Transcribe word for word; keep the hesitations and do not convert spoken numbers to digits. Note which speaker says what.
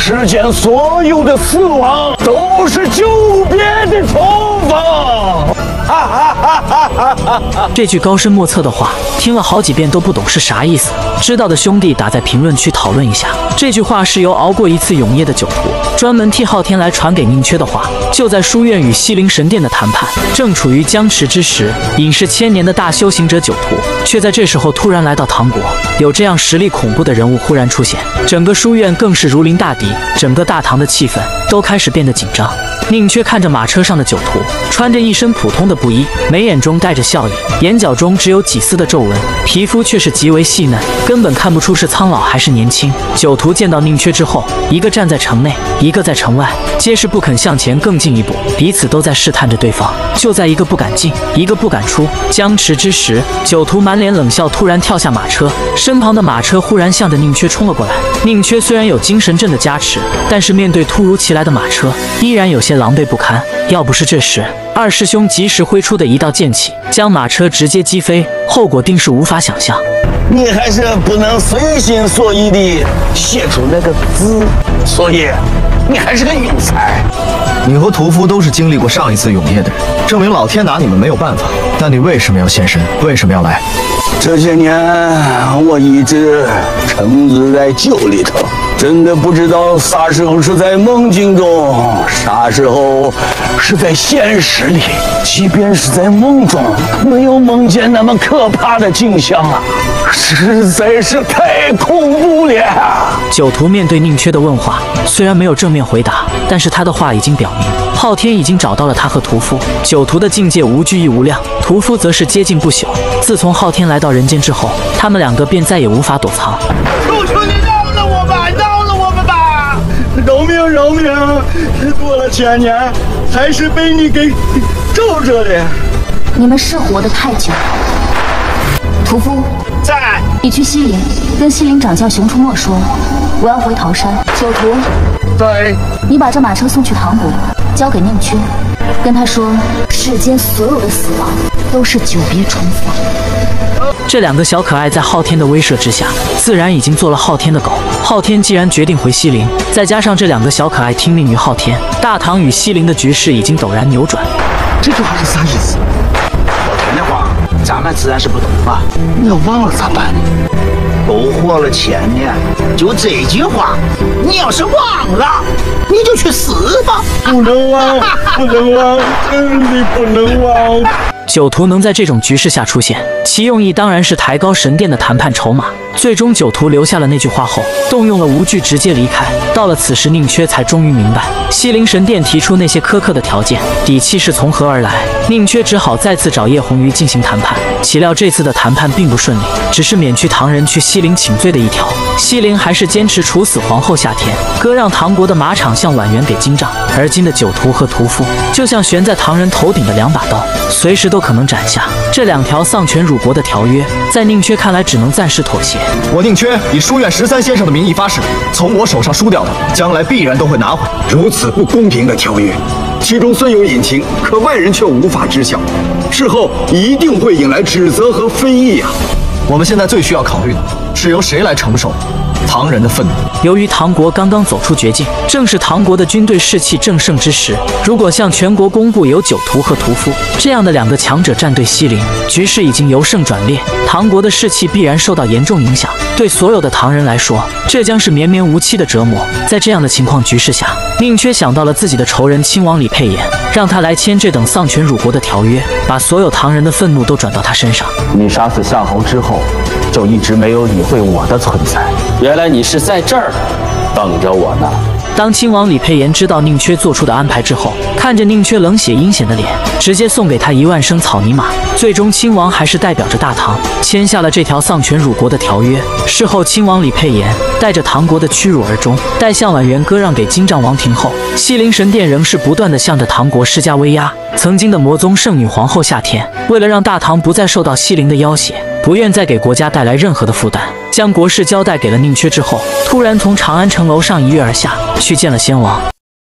Speaker 1: 世间所有的死亡都是久别的重逢。哈哈哈哈哈哈！
Speaker 2: 这句高深莫测的话，听了好几遍都不懂是啥意思。知道的兄弟打在评论区讨论一下。这句话是由熬过一次永夜的酒徒专门替昊天来传给宁缺的话。就在书院与西陵神殿的谈判正处于僵持之时，隐世千年的大修行者酒徒却在这时候突然来到唐国。有这样实力恐怖的人物忽然出现，整个书院更是如临大敌，整个大唐的气氛都开始变得紧张。宁缺看着马车上的酒徒，穿着一身普通的布衣，眉眼中带着笑意，眼角中只有几丝的皱纹，皮肤却是极为细嫩，根本看不出是苍老还是年轻。酒徒见到宁缺之后，一个站在城内，一个在城外，皆是不肯向前更进一步，彼此都在试探着对方。就在一个不敢进，一个不敢出，僵持之时，酒徒满脸冷笑，突然跳下马车，身旁的马车忽然向着宁缺冲了过来。宁缺虽然有精神阵的加持，但是面对突如其来的马车，依然有些狼狈不堪。要不是这时二师兄及时挥出的一道剑气，将马车直接击飞，后果定是无法想象。
Speaker 1: 你还是不能随心所欲地写出那个字，所以你还是个庸才。
Speaker 3: 你和屠夫都是经历过上一次永夜的人，证明老天拿你们没有办法。但你为什么要现身？为什么要来？
Speaker 1: 这些年我一直沉醉在酒里头，真的不知道啥时候是在梦境中，啥时候是在现实里。即便是在梦中，没有梦见那么可怕的景象啊，实在是太恐怖了。
Speaker 2: 酒徒面对宁缺的问话，虽然没有正面回答，但是他的话已经表明，昊天已经找到了他和屠夫。酒徒的境界无惧亦无量，屠夫则是接近不朽。自从昊天来到人间之后，他们两个便再也无法躲藏。
Speaker 1: 求求你饶了我吧，饶了我们吧！饶命饶命！过了千年，还是被你给咒着的。
Speaker 4: 你们是活得太久了。屠夫
Speaker 1: 在，
Speaker 4: 你去西陵，跟西陵掌教熊出没说，我要回桃山。酒徒
Speaker 1: 在，
Speaker 4: 你把这马车送去唐国，交给宁缺，跟他说，世间所有的死亡都是久别重逢。
Speaker 2: 这两个小可爱在昊天的威慑之下，自然已经做了昊天的狗。昊天既然决定回西陵，再加上这两个小可爱听命于昊天，大唐与西陵的局势已经陡然扭转。
Speaker 1: 这句话是啥意思？昊天的话，咱们自然是不懂吧？你要忘了咋办呢？都活了千年，就这句话，你要是忘了，你就去死吧！不能忘，不能忘，真的不能忘。
Speaker 2: 酒徒能在这种局势下出现，其用意当然是抬高神殿的谈判筹码。最终酒徒留下了那句话后，动用了无惧，直接离开。到了此时，宁缺才终于明白，西陵神殿提出那些苛刻的条件，底气是从何而来。宁缺只好再次找叶红鱼进行谈判。岂料这次的谈判并不顺利，只是免去唐人去西陵请罪的一条。西陵还是坚持处死皇后夏天，割让唐国的马场向婉元给金帐。而今的酒徒和屠夫，就像悬在唐人头顶的两把刀，随时都可能斩下。这两条丧权辱国的条约，在宁缺看来只能暂时妥协。
Speaker 3: 我宁缺以书院十三先生的名义发誓，从我手上输掉的，将来必然都会拿回。
Speaker 5: 如此不公平的条约，其中虽有隐情，可外人却无法知晓，事后一定会引来指责和非议啊！
Speaker 3: 我们现在最需要考虑的是由谁来承受唐人的愤怒。
Speaker 2: 由于唐国刚刚走出绝境，正是唐国的军队士气正盛之时。如果向全国公布有酒徒和屠夫这样的两个强者站队西陵，局势已经由盛转劣，唐国的士气必然受到严重影响。对所有的唐人来说，这将是绵绵无期的折磨。在这样的情况局势下，宁缺想到了自己的仇人亲王李佩炎，让他来签这等丧权辱国的条约，把所有唐人的愤怒都转到他身上。
Speaker 6: 你杀死夏侯之后，就一直没有理会我的存在。原来你是在这儿等着我呢。
Speaker 2: 当亲王李佩炎知道宁缺做出的安排之后，看着宁缺冷血阴险的脸，直接送给他一万升草泥马。最终亲王还是代表着大唐签下了这条丧权辱国的条约。事后亲王李佩炎带着唐国的屈辱而终，待向婉元割让给金帐王庭后，西陵神殿仍是不断的向着唐国施加威压。曾经的魔宗圣女皇后夏天，为了让大唐不再受到西陵的要挟，不愿再给国家带来任何的负担，将国事交代给了宁缺之后，突然从长安城楼上一跃而下，去见了先王。